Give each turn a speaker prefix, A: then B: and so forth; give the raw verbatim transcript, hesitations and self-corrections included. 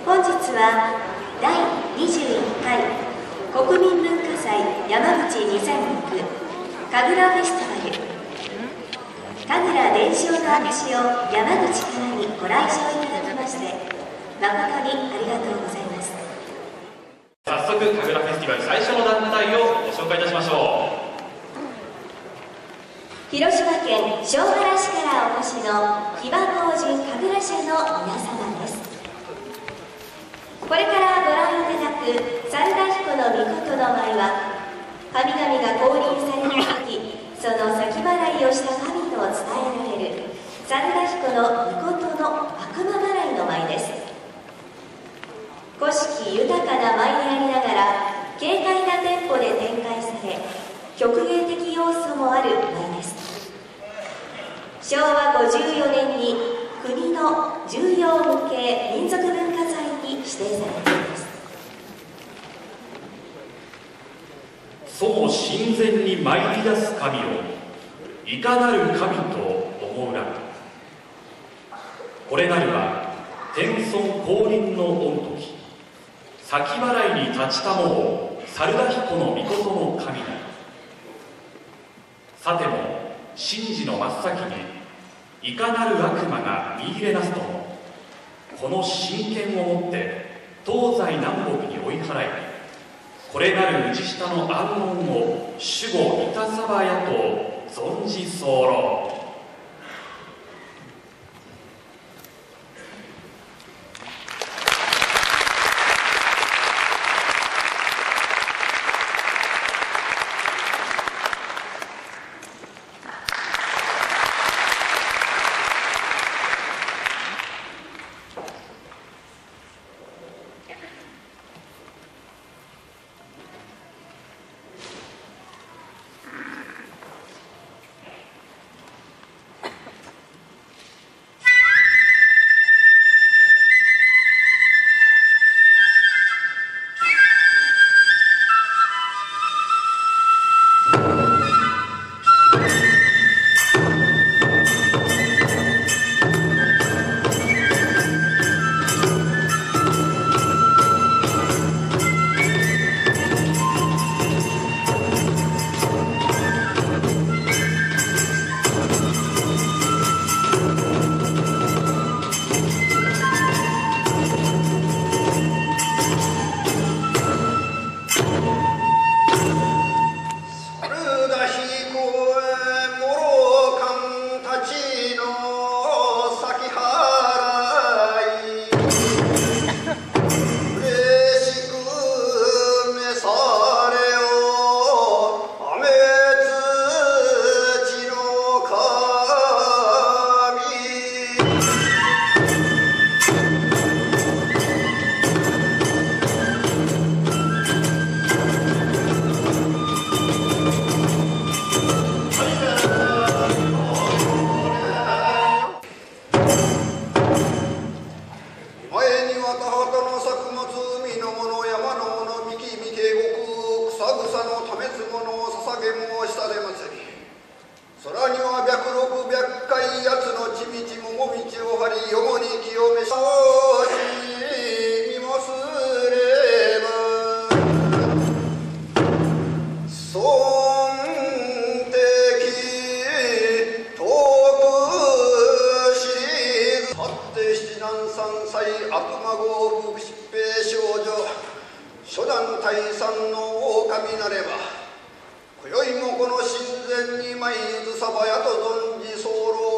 A: 本日はだいにじゅういっかい国民文化祭山口にせんろく神楽フェスティバル神楽伝承の証を山口からにご来場いただきまして誠にありがとうございます。
B: 早速神楽フェスティバル最初の団体をご紹介いたしましょう。
A: 広島県庄原市からお越しの騎馬法人神楽社の皆様です。これからご覧いただく猿田彦の命の舞は神々が降臨された時その先払いをした神と伝えられる猿田彦の命の悪魔払いの舞です。古式豊かな舞でありながら軽快なテンポで展開され曲芸的要素もある舞です。しょうわごじゅうよねんに国の重要無形民族文化財に指定されています。
B: その神前に参り出す神をいかなる神と思うら。これなるは天孫降臨の御時先払いに立ちたもう猿田彦の命の神なり。さても神事の真っ先にいかなる悪魔が見入れなすともこの真剣をもって東西南北に追い払いこれなる氏下の安穏を守護いたさばやと存じ候。
C: 今宵もこの神前に舞いずさばやと存じ候。